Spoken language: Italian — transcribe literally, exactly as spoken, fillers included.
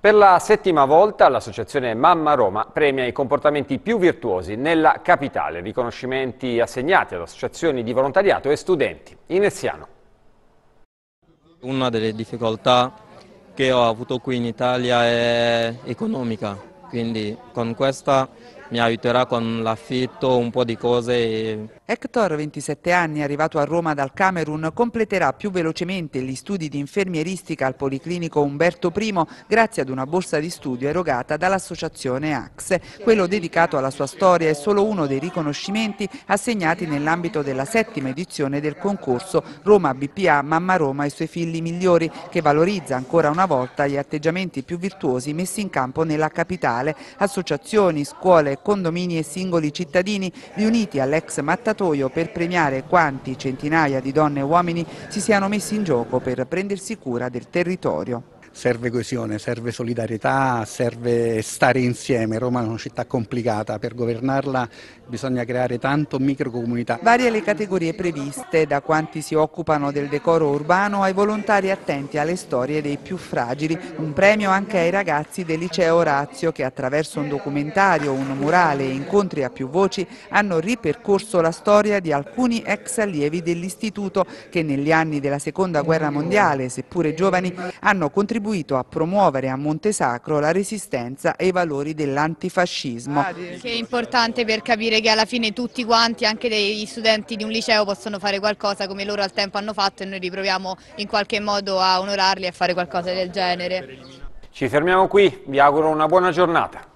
Per la settima volta l'associazione Mamma Roma premia i comportamenti più virtuosi nella capitale, riconoscimenti assegnati ad associazioni di volontariato e studenti. Ineziano. Una delle difficoltà che ho avuto qui in Italia è economica, quindi con questa mi aiuterà con l'affitto, un po' di cose. E... Hector, ventisette anni, arrivato a Roma dal Camerun, completerà più velocemente gli studi di infermieristica al Policlinico Umberto I grazie ad una borsa di studio erogata dall'associazione A C S E. Quello dedicato alla sua storia è solo uno dei riconoscimenti assegnati nell'ambito della settima edizione del concorso Roma B P A Mamma Roma e i suoi figli migliori, che valorizza ancora una volta gli atteggiamenti più virtuosi messi in campo nella capitale. Associazioni, scuole, condomini e singoli cittadini riuniti all'ex mattatoio per premiare quanti centinaia di donne e uomini si siano messi in gioco per prendersi cura del territorio. Serve coesione, serve solidarietà, serve stare insieme. Roma è una città complicata, per governarla bisogna creare tanto microcomunità. Varie le categorie previste, da quanti si occupano del decoro urbano ai volontari attenti alle storie dei più fragili. Un premio anche ai ragazzi del liceo Orazio che attraverso un documentario, un murale e incontri a più voci hanno ripercorso la storia di alcuni ex allievi dell'istituto che negli anni della seconda guerra mondiale, seppure giovani, hanno contribuito a promuovere a Montesacro la resistenza e i valori dell'antifascismo. Che è importante per capire che alla fine tutti quanti, anche degli studenti di un liceo, possono fare qualcosa come loro al tempo hanno fatto e noi riproviamo in qualche modo a onorarli e a fare qualcosa del genere. Ci fermiamo qui, vi auguro una buona giornata.